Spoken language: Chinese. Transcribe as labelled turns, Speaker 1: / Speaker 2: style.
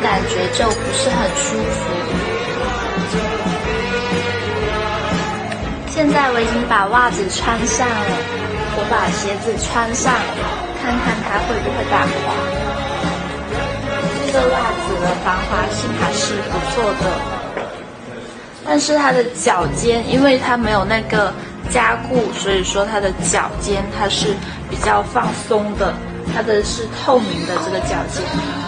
Speaker 1: 感觉就不是很舒服。现在我已经把袜子穿上了，我把鞋子穿上，看看它会不会打滑。这个袜子的防滑性还是不错的，但是它的脚尖，因为它没有那个加固，所以说它的脚尖它是比较放松的，它的是透明的这个脚尖。